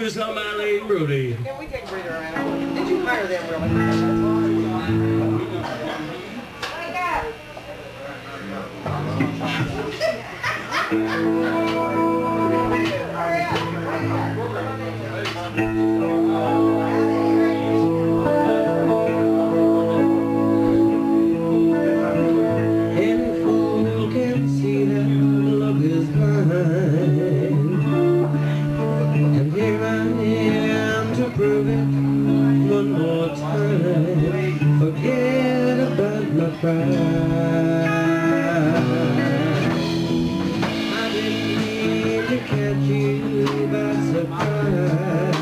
to somebody, Rudy. Yeah, we take breather around. Did you hire them really? Any fool can see that love is blind, and here I am to prove it one more time. Forget about my pride. I didn't mean to catch you by surprise.